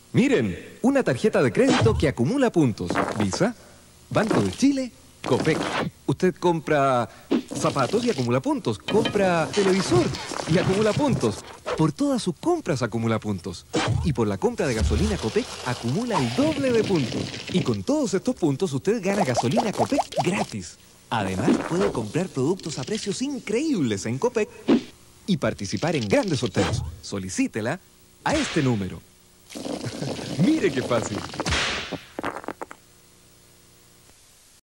Miren, una tarjeta de crédito que acumula puntos. Visa, Banco de Chile, Copec. Usted compra zapatos y acumula puntos. Compra televisor y acumula puntos. Por todas sus compras acumula puntos. Y por la compra de gasolina Copec acumula el doble de puntos. Y con todos estos puntos usted gana gasolina Copec gratis. Además puede comprar productos a precios increíbles en Copec y participar en grandes sorteos. Solicítela a este número. Mire qué fácil.